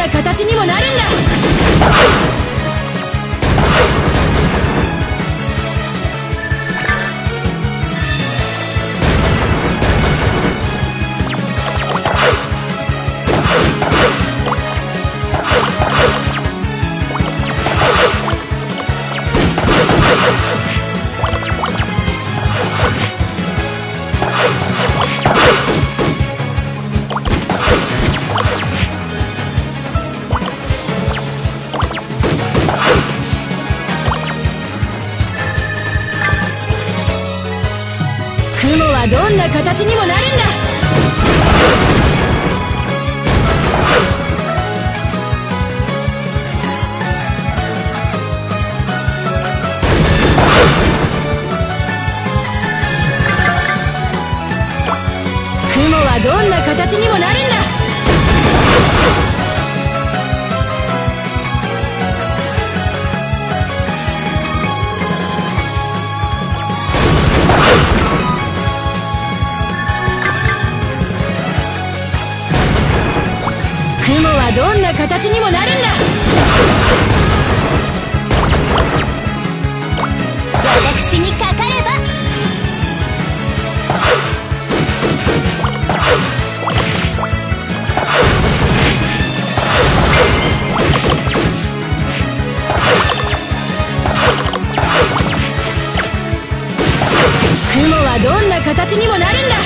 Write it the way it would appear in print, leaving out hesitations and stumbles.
な形にもなるんだ。雲はどんな形にもなるんだ。雲はどんな形にもなるんだ。雲はどんな形にもなるんだ。私にかかれば。雲はどんな形にもなるんだ。